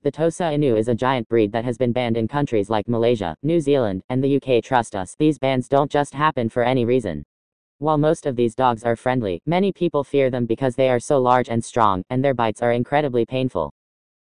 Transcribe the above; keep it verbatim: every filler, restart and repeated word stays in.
The tosainu is a giant breed that has been banned in countries like Malaysia, New Zealand, and the U K. Trust us, these bans don't just happen for any reason. While most of these dogs are friendly, many people fear them because they are so large and strong, and their bites are incredibly painful.